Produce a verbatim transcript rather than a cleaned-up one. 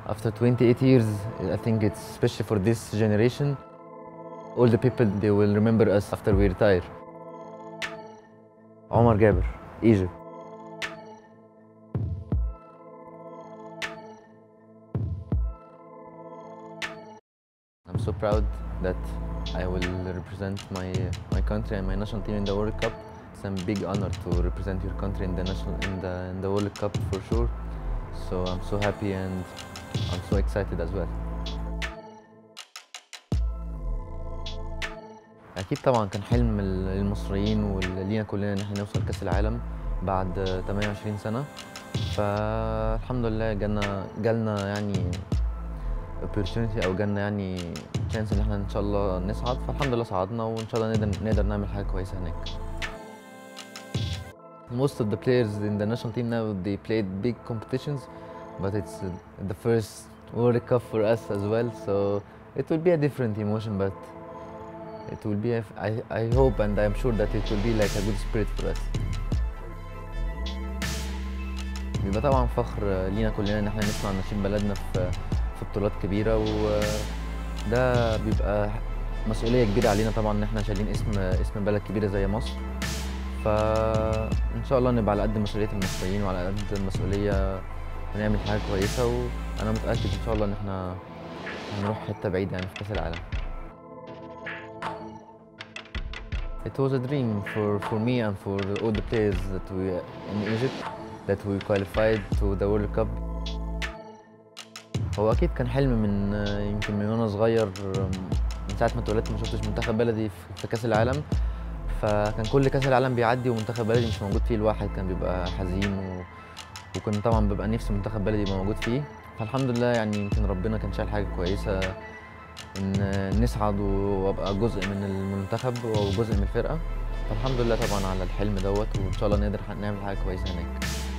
After twenty-eight years, I think it's especially for this generation. All the people, they will remember us after we retire. Omar Gaber, Egypt. I'm so proud that I will represent my my country and my national team in the World Cup. It's a big honor to represent your country in the national in the in the World Cup for sure. So I'm so happy and I'm so excited as well. أكيد طبعًا كان حلم المصريين ولينا كلنا إن إحنا نوصل كأس العالم بعد ثمانية وعشرين سنة، فالحمد لله جالنا جالنا يعني opportunity أو جالنا يعني chance إن إحنا إن شاء الله نصعد، فالحمد لله صعدنا وإن شاء الله نقدر نقدر نعمل حاجة كويسة هناك. Most of the players in the national team now they played big competitions, but it's the first World Cup for us as well, so it will be a different emotion, but it will be a, I, I hope and I'm sure that it will be like a good spirit for us. بيبقى طبعا فخر لينا كلنا ان احنا نسمع نشيد بلدنا في في بطولات كبيره، وده بيبقى مسؤوليه كبيره علينا طبعا ان احنا شايلين اسم اسم بلد كبيره زي مصر، فان شاء الله نبقى على قد مسؤوليه المصريين وعلى قد المسؤوليه ونعمل حاجه كويسه، وانا متاكد ان شاء الله ان احنا هنروح حته بعيده يعني في كاس العالم. It was a dream for, for me and for all the players that we in Egypt that we qualified to the World Cup. هو أكيد كان حلم من يمكن من وأنا صغير، من ساعة ما اتولدت ما شفتش منتخب بلدي في كأس العالم، فكان كل كأس العالم بيعدي ومنتخب بلدي مش موجود فيه الواحد كان بيبقى حزين، و... وكنت طبعا ببقى نفسي منتخب بلدي يبقى موجود فيه، فالحمد لله يعني يمكن ربنا كان شايل حاجة كويسة إن نصعد وأبقى جزء من المنتخب وجزء من الفرقة، فالحمد لله طبعا على الحلم دوت، وإن شاء الله نقدر نعمل حاجة كويسة هناك.